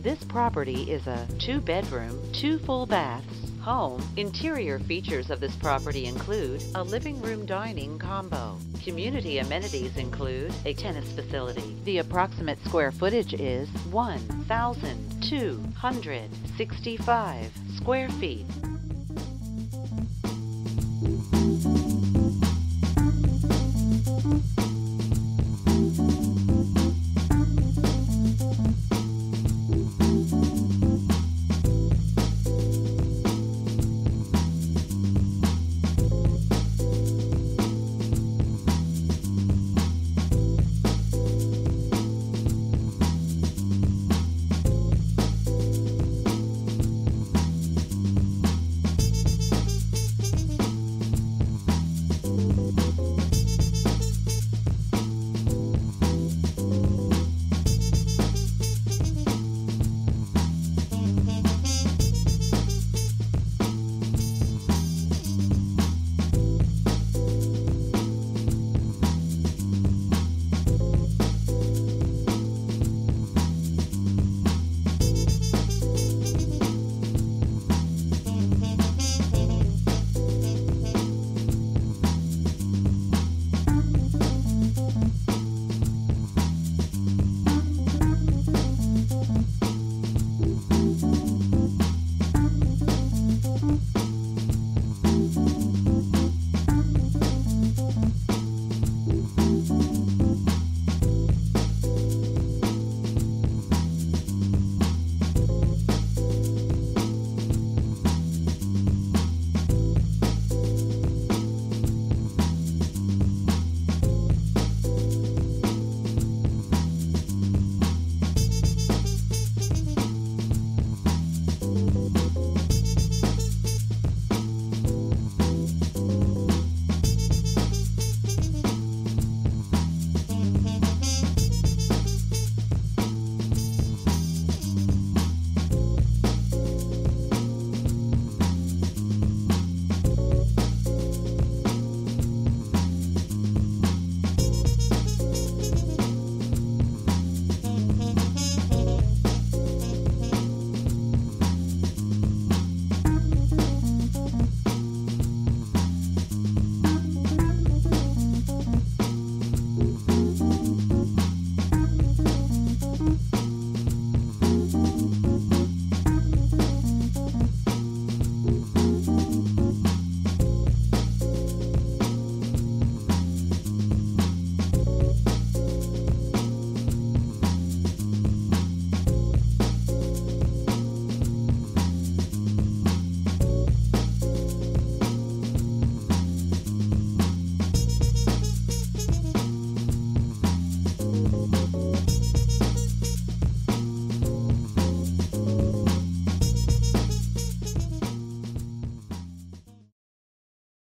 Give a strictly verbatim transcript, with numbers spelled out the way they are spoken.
This property is a two-bedroom, two full baths home. Interior features of this property include a living room dining combo. Community amenities include a tennis facility. The approximate square footage is one thousand two hundred sixty-five square feet.